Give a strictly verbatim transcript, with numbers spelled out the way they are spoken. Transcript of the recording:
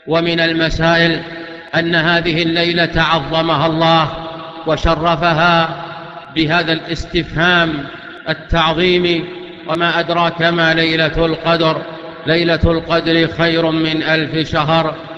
ومن المسائل أن هذه الليلة عظمها الله وشرفها بهذا الاستفهام التعظيمي: وما أدراك ما ليلة القدر؟ ليلة القدر خير من ألف شهر.